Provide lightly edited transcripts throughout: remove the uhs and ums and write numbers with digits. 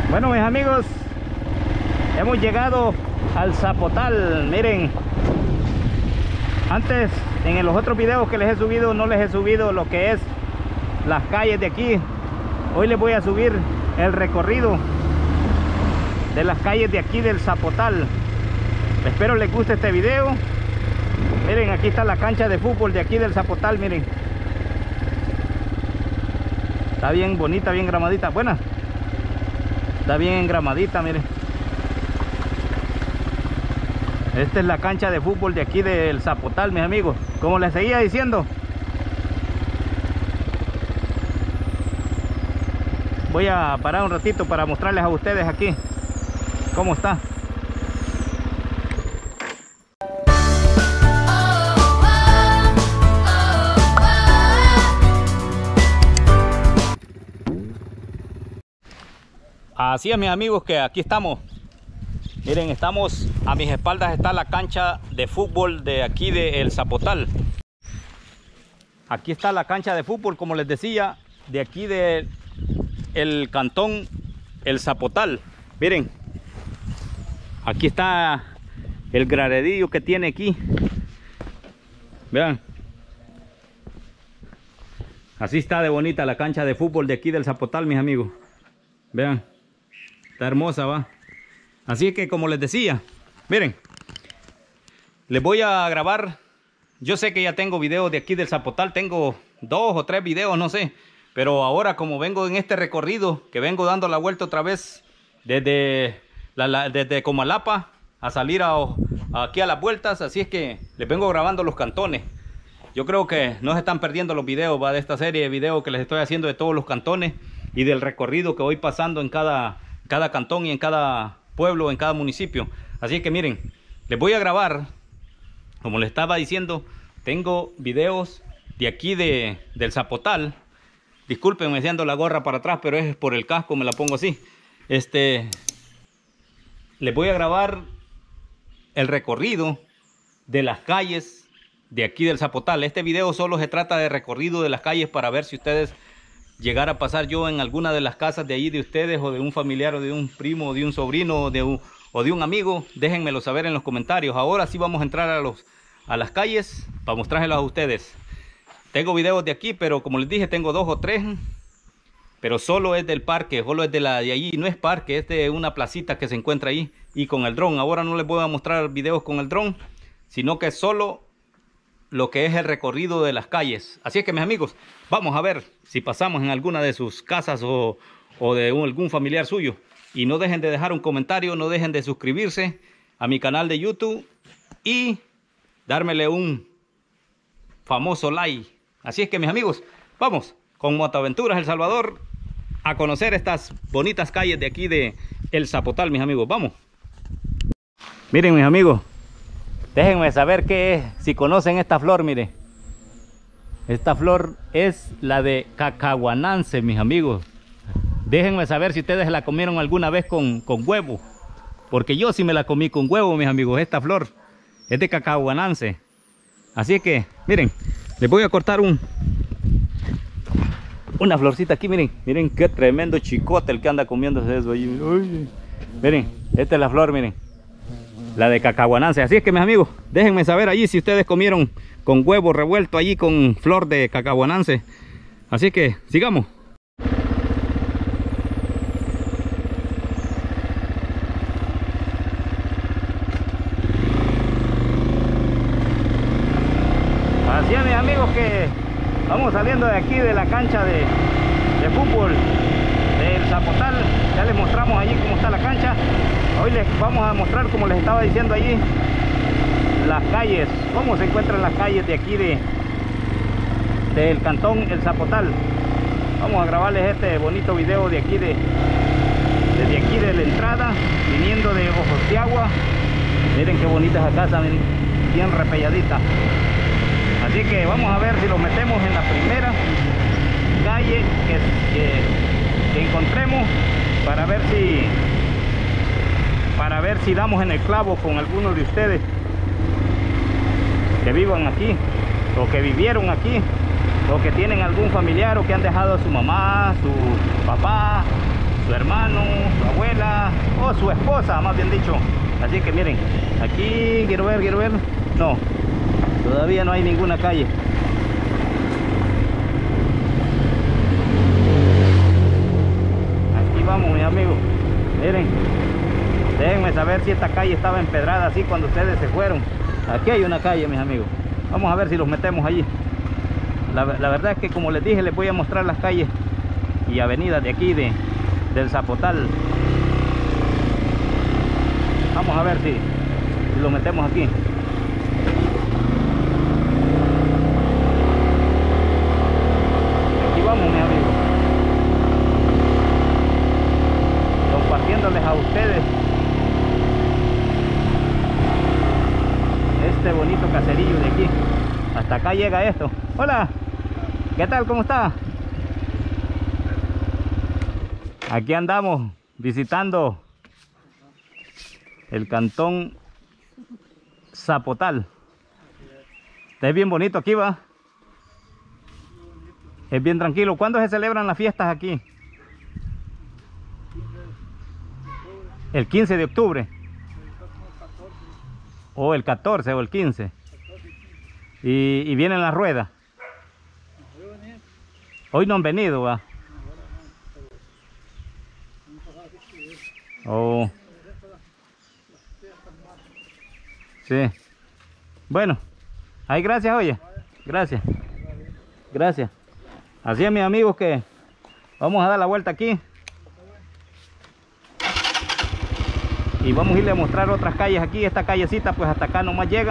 Bueno, mis amigos, hemos llegado al Zapotal. Miren, antes en los otros videos que les he subido no les he subido lo que es las calles de aquí. Hoy les voy a subir el recorrido de las calles de aquí del Zapotal. Espero les guste este video. Miren, aquí está la cancha de fútbol de aquí del Zapotal. Miren, está bien bonita, bien gramadita. Buena, está bien engramadita, miren. Esta es la cancha de fútbol de aquí del Zapotal, mis amigos. Como les seguía diciendo, voy a parar un ratito para mostrarles a ustedes aquí cómo está. Así es, mis amigos, que aquí estamos. Miren, estamos a mis espaldas, está la cancha de fútbol de aquí de El Zapotal. Aquí está la cancha de fútbol, como les decía, de aquí de el cantón El Zapotal. Miren, aquí está el graderío que tiene aquí. Vean, así está de bonita la cancha de fútbol de aquí del Zapotal, mis amigos. Vean, está hermosa, va. Así que, como les decía, miren, les voy a grabar. Yo sé que ya tengo videos de aquí del Zapotal, tengo 2 o 3 videos, no sé. Pero ahora, como vengo en este recorrido, que vengo dando la vuelta otra vez desde Comalapa a salir aquí a las vueltas, así es que les vengo grabando los cantones. Yo creo que no se están perdiendo los videos, va, de esta serie de videos que les estoy haciendo de todos los cantones y del recorrido que voy pasando en cada cantón y en cada pueblo, en cada municipio. Así que miren, les voy a grabar, como les estaba diciendo, tengo videos de aquí del Zapotal. Disculpen, me ando la gorra para atrás, pero es por el casco, me la pongo así. Les voy a grabar el recorrido de las calles de aquí del Zapotal. Este video solo se trata de recorrido de las calles para ver si ustedes llegar a pasar yo en alguna de las casas de ahí de ustedes, o de un familiar, o de un primo, o de un sobrino, o de un amigo. Déjenmelo saber en los comentarios. Ahora sí vamos a entrar a las calles para mostrárselos a ustedes. Tengo videos de aquí, pero como les dije, tengo 2 o 3, pero solo es del parque, solo es de allí. No es parque, es de una placita que se encuentra ahí, y con el dron. Ahora no les voy a mostrar videos con el dron, sino que solo lo que es el recorrido de las calles. Así es que, mis amigos, vamos a ver si pasamos en alguna de sus casas o de algún familiar suyo. Y no dejen de dejar un comentario, no dejen de suscribirse a mi canal de YouTube y dármele un famoso like. Así es que, mis amigos, vamos con Motoaventuras El Salvador a conocer estas bonitas calles de aquí de El Zapotal, mis amigos. Vamos. Miren, mis amigos, déjenme saber qué es, si conocen esta flor. Mire, esta flor es la de cacahuanance, mis amigos. Déjenme saber si ustedes la comieron alguna vez con huevo, porque yo sí me la comí con huevo, mis amigos. Esta flor es de cacahuanance. Así que, miren, les voy a cortar una florcita aquí. Miren qué tremendo chicote el que anda comiéndose eso allí. Uy. Miren, esta es la flor, miren, la de cacahuanance. Así es que, mis amigos, déjenme saber allí si ustedes comieron con huevo revuelto allí con flor de cacahuanance. Así que sigamos. Así es, mis amigos, que vamos saliendo de aquí de la cancha de fútbol del Zapotal. Ya les mostramos allí cómo está la cancha. Hoy les vamos a mostrar, como les estaba diciendo allí, las calles, cómo se encuentran las calles de aquí del cantón El Zapotal. Vamos a grabarles este bonito video de aquí desde aquí de la entrada, viniendo de Ojos de Agua. Miren qué bonita esa casa, miren, bien repelladita. Así que vamos a ver si lo metemos en la primera calle que encontremos, para ver si damos en el clavo con algunos de ustedes que vivan aquí, o que vivieron aquí, o que tienen algún familiar, o que han dejado a su mamá, su papá, su hermano, su abuela o su esposa, más bien dicho. Así que miren, aquí quiero ver, no, todavía no hay ninguna calle. Aquí vamos, mis amigos, miren, déjenme saber si esta calle estaba empedrada así cuando ustedes se fueron. Aquí hay una calle, mis amigos, vamos a ver si los metemos allí. La verdad es que, como les dije, les voy a mostrar las calles y avenidas de aquí del Zapotal. Vamos a ver si lo metemos aquí. Aquí vamos, mis amigos, compartiéndoles a ustedes este bonito caserillo de aquí. Hasta acá llega esto. Hola, ¿qué tal? ¿Cómo está? Aquí andamos visitando el cantón Zapotal. Es bien bonito aquí, ¿va? Es bien tranquilo. ¿Cuándo se celebran las fiestas aquí? El 15 de octubre. O el 14 o el 15. Y vienen las ruedas. Hoy no han venido, ¿va? Oh. Sí. Bueno, ahí gracias, oye. Gracias. Gracias. Así es, mis amigos, que vamos a dar la vuelta aquí. Y vamos a irle a mostrar otras calles aquí. Esta callecita pues hasta acá nomás llega.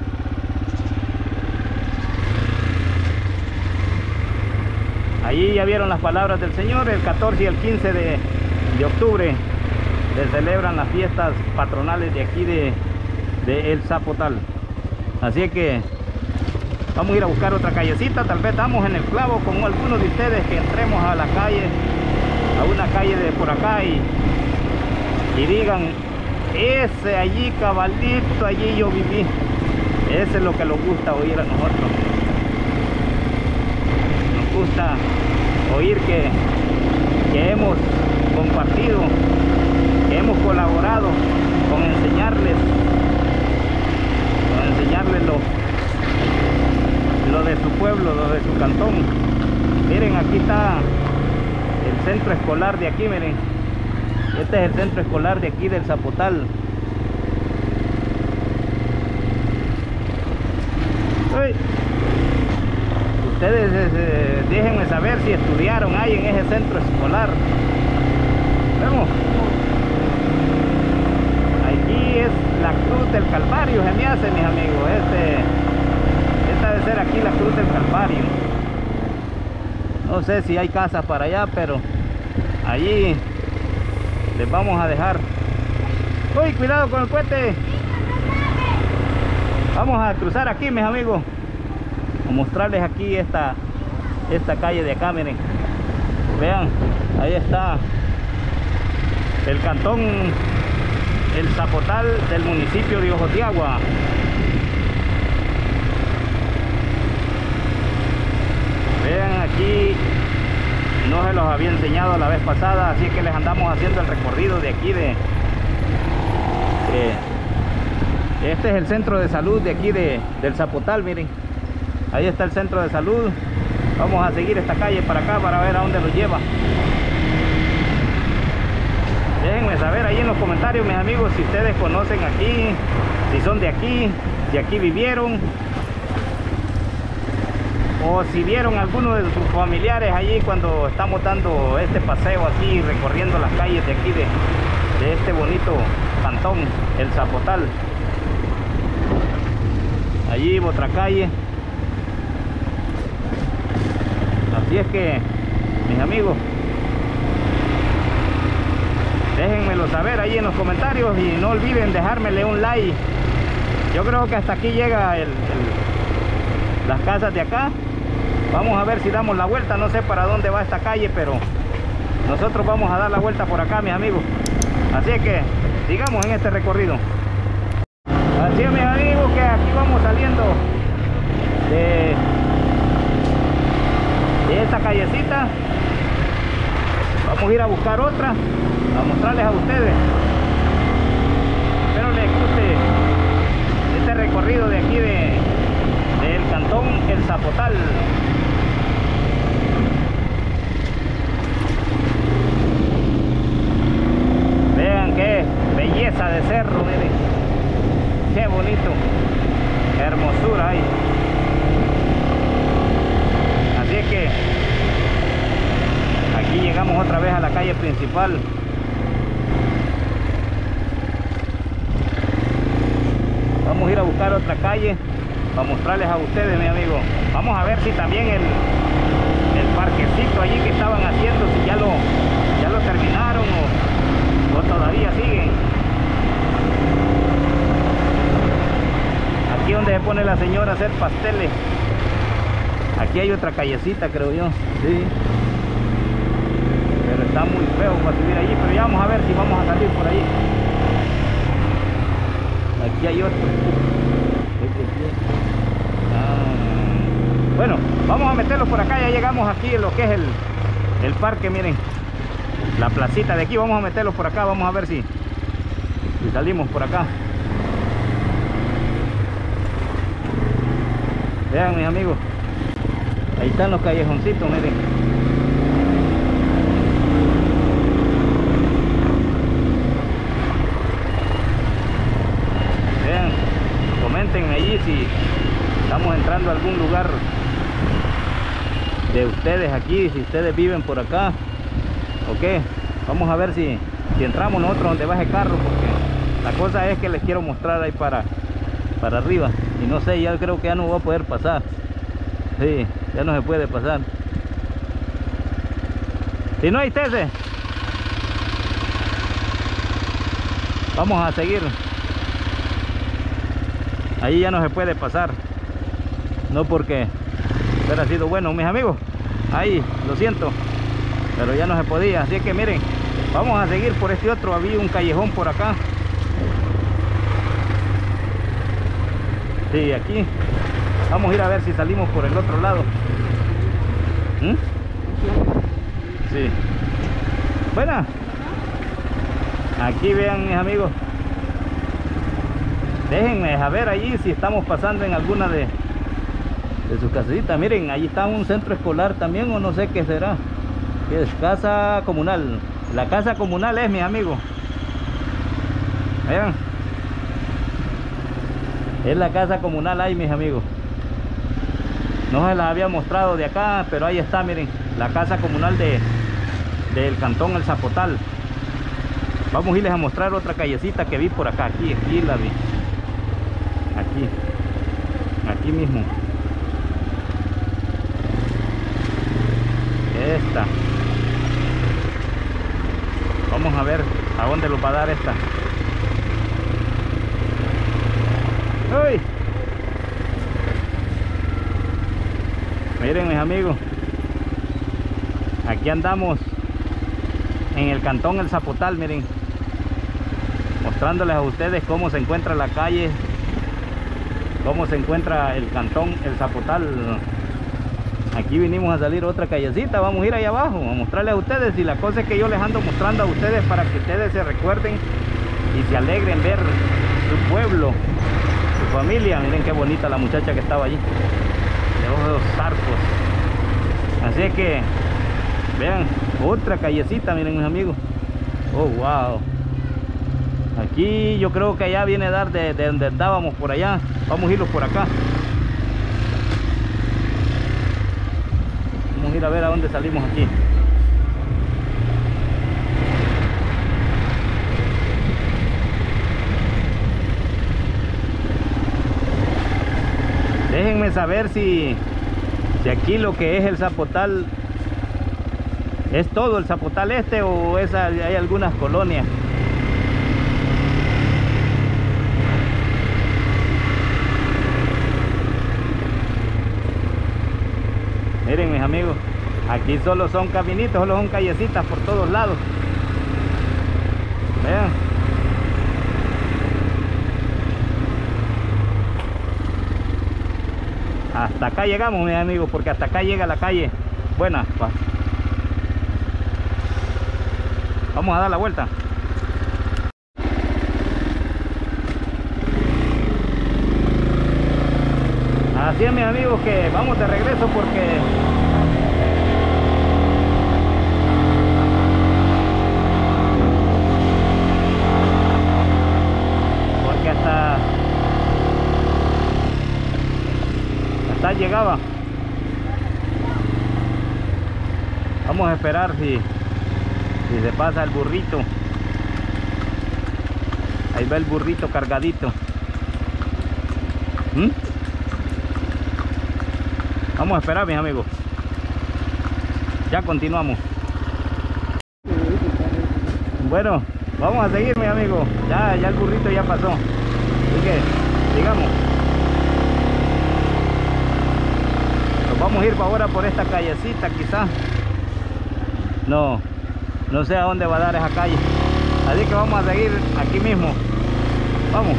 Allí ya vieron las palabras del Señor. El 14 y el 15 de octubre se celebran las fiestas patronales de aquí de El Zapotal. Así que vamos a ir a buscar otra callecita. Tal vez damos en el clavo con algunos de ustedes, que entremos a la calle, a una calle de por acá y digan: ese allí, cabalito, allí yo viví. Ese es lo que nos gusta oír a nosotros. Nos gusta oír que hemos compartido, que hemos colaborado con enseñarles lo de su pueblo, lo de su cantón. Miren, aquí está el centro escolar de aquí, miren. Este es el centro escolar de aquí del Zapotal. Uy. Ustedes déjenme saber si estudiaron ahí en ese centro escolar. ¿Vemos? Aquí es la Cruz del Calvario, se me hace, mis amigos. Esta debe ser aquí la Cruz del Calvario. No sé si hay casas para allá, pero allí les vamos a dejar. Uy, cuidado con el cohete. Vamos a cruzar aquí, mis amigos, a mostrarles aquí esta calle de acá, miren. Vean, ahí está el cantón El Zapotal del municipio de Ojos de Agua. Vean, aquí no se los había enseñado la vez pasada, así que les andamos haciendo el recorrido de aquí este es el centro de salud de aquí del Zapotal, miren. Ahí está el centro de salud. Vamos a seguir esta calle para acá para ver a dónde nos lleva. Déjenme saber ahí en los comentarios, mis amigos, si ustedes conocen aquí, si son de aquí, si aquí vivieron, o si vieron alguno de sus familiares allí cuando estamos dando este paseo así, recorriendo las calles de aquí de este bonito cantón, El Zapotal. Allí otra calle. Así es que, mis amigos, déjenmelo saber ahí en los comentarios y no olviden dejármele un like. Yo creo que hasta aquí llega las casas de acá. Vamos a ver si damos la vuelta. No sé para dónde va esta calle, pero nosotros vamos a dar la vuelta por acá, mis amigos. Así es que sigamos en este recorrido. Así es, mis amigos, que aquí vamos saliendo de esta callecita. Vamos a ir a buscar otra, a mostrarles a ustedes. Espero les guste este recorrido de aquí del cantón El Zapotal. Vean qué belleza de cerro, miren. Qué bonito. Qué hermosura hay. Así es que aquí llegamos otra vez a la calle principal. Vamos a ir a buscar otra calle para mostrarles a ustedes, mi amigo. Vamos a ver si también el parquecito allí que estaban haciendo, si ya lo terminaron o todavía siguen. Aquí donde se pone la señora a hacer pasteles. Aquí hay otra callecita, creo yo. Sí. Pero está muy feo para subir allí. Pero ya vamos a ver si vamos a salir por ahí. Aquí hay otro. Bueno, vamos a meterlo por acá. Ya llegamos aquí en lo que es el parque, miren. La placita de aquí. Vamos a meterlo por acá. Vamos a ver si salimos por acá. Vean, mis amigos. Ahí están los callejoncitos, miren. Vean, comenten allí si estamos entrando a algún lugar de ustedes aquí, si ustedes viven por acá o qué. Vamos a ver si entramos nosotros donde va ese carro, porque la cosa es que les quiero mostrar ahí para arriba. Y no sé, ya creo que ya no voy a poder pasar. Sí, ya no se puede pasar. Si no hay Tese, vamos a seguir. Ahí ya no se puede pasar. No porque hubiera sido bueno, mis amigos. Ahí, lo siento, pero ya no se podía. Así que miren, vamos a seguir por este otro. Había un callejón por acá. Sí, aquí. Vamos a ir a ver si salimos por el otro lado. Sí. Bueno, aquí vean, mis amigos. Déjenme saber allí si estamos pasando en alguna de sus casitas. Miren, allí está un centro escolar también, o no sé qué será. ¿Qué es? Casa comunal. La casa comunal es, mis amigos. Vean. Es la casa comunal ahí, mis amigos. No se la había mostrado de acá, pero ahí está, miren. La casa comunal del cantón El Zapotal. Vamos a irles a mostrar otra callecita que vi por acá. Aquí la vi. Aquí mismo. Esta. Vamos a ver a dónde nos va a dar esta. ¡Uy! Miren, mis amigos, aquí andamos en el cantón El Zapotal, miren, mostrándoles a ustedes cómo se encuentra la calle, cómo se encuentra el cantón El Zapotal. Aquí vinimos a salir otra callecita. Vamos a ir ahí abajo a mostrarles a ustedes, y la cosa es que yo les ando mostrando a ustedes para que ustedes se recuerden y se alegren ver su pueblo, su familia. Miren qué bonita la muchacha que estaba allí, debajo de los arcos. Así es que vean, otra callecita, miren, mis amigos. Oh, wow. Aquí yo creo que allá viene a dar de donde estábamos por allá. Vamos a irlos por acá. Vamos a ir a ver a dónde salimos aquí. Déjenme saber si aquí lo que es el Zapotal es todo el Zapotal este, o hay algunas colonias. Miren, mis amigos, aquí solo son caminitos, solo son callecitas por todos lados. Vean. Hasta acá llegamos, mis amigos, porque hasta acá llega la calle buena. Vamos a dar la vuelta. Así es, mis amigos, que vamos de regreso porque hasta llegaba. Vamos a esperar si se pasa el burrito. Ahí va el burrito cargadito. Vamos a esperar, mis amigos. Ya continuamos. Bueno, vamos a seguir, mis amigos. Ya el burrito ya pasó. Así que sigamos. Nos vamos a ir ahora por esta callecita, quizás. No sé a dónde va a dar esa calle. Así que vamos a seguir aquí mismo. Vamos.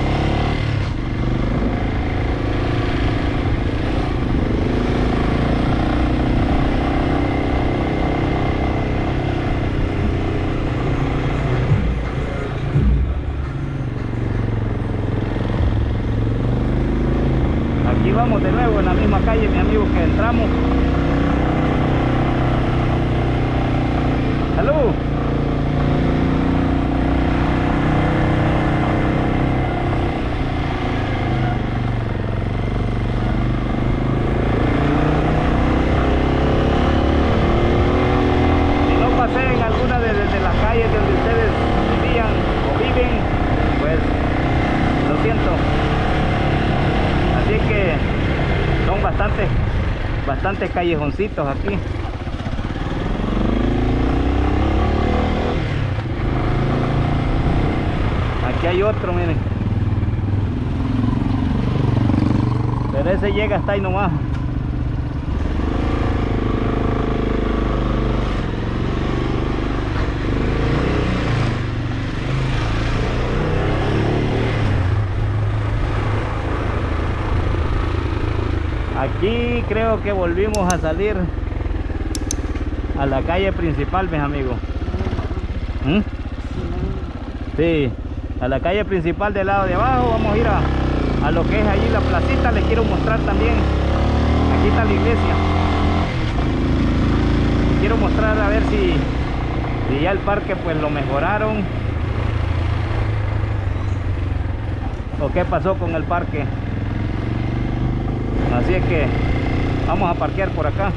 Aquí vamos de nuevo en la misma calle, mis amigos, que entramos. ¡Salud! Si no pasé en alguna de las calles donde ustedes vivían o viven, pues lo siento. Así que son bastantes callejoncitos aquí. Aquí hay otro, miren. Pero ese llega hasta ahí nomás. Aquí creo que volvimos a salir a la calle principal, mis amigos. Sí, a la calle principal del lado de abajo. Vamos a ir a lo que es allí la placita. Les quiero mostrar también. Aquí está la iglesia. Les quiero mostrar a ver si ya el parque pues lo mejoraron o qué pasó con el parque. Así es que vamos a parquear por acá.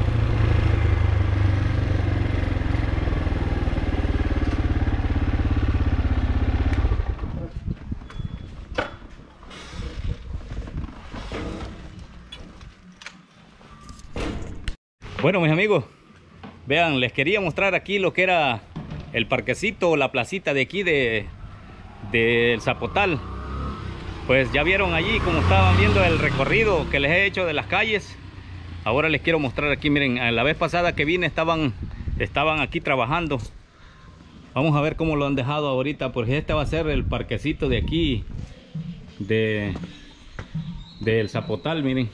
Bueno, mis amigos, vean, les quería mostrar aquí lo que era el parquecito, la placita de aquí del Zapotal. Pues ya vieron allí como estaban viendo el recorrido que les he hecho de las calles. Ahora les quiero mostrar aquí, miren, la vez pasada que vine estaban aquí trabajando. Vamos a ver cómo lo han dejado ahorita, porque este va a ser el parquecito de aquí del Zapotal, miren.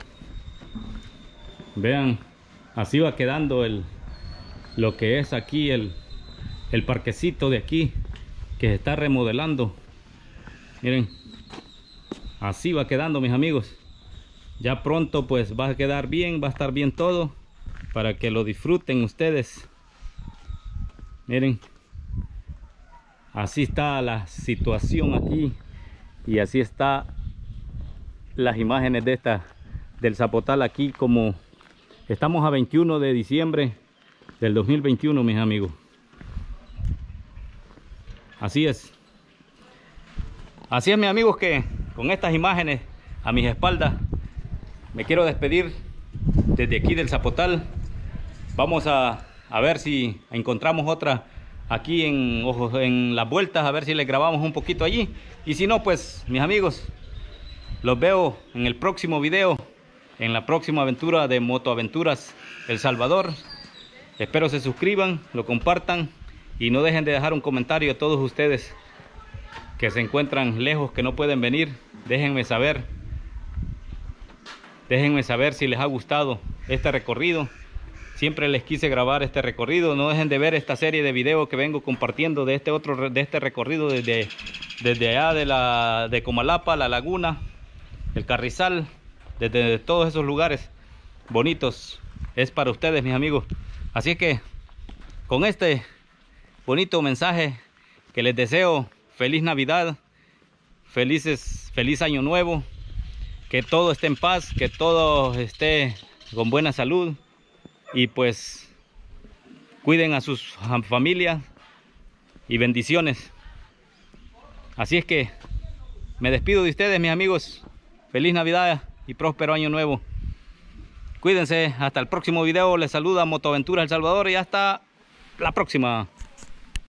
Vean, así va quedando lo que es aquí el parquecito de aquí que se está remodelando. Miren, así va quedando, mis amigos. Ya pronto pues va a quedar bien, va a estar bien todo para que lo disfruten ustedes. Miren, así está la situación aquí y así está las imágenes del Zapotal aquí, como estamos a 21 de diciembre del 2021, mis amigos. Así es, mis amigos, que con estas imágenes a mis espaldas me quiero despedir desde aquí del Zapotal. Vamos a ver si encontramos otra aquí en las vueltas, a ver si les grabamos un poquito allí. Y si no, pues mis amigos, los veo en el próximo video, en la próxima aventura de Motoaventuras El Salvador. Espero se suscriban, lo compartan y no dejen de dejar un comentario a todos ustedes que se encuentran lejos, que no pueden venir. Déjenme saber si les ha gustado este recorrido, siempre les quise grabar este recorrido. No dejen de ver esta serie de videos que vengo compartiendo de este recorrido desde allá de Comalapa, La Laguna, el Carrizal, desde todos esos lugares bonitos. Es para ustedes, mis amigos. Así que con este bonito mensaje que les deseo feliz Navidad, feliz año nuevo, que todo esté en paz, que todo esté con buena salud y pues cuiden a sus familias y bendiciones. Así es que me despido de ustedes, mis amigos. Feliz Navidad y próspero año nuevo. Cuídense, hasta el próximo video. Les saluda Motoaventuras El Salvador y hasta la próxima.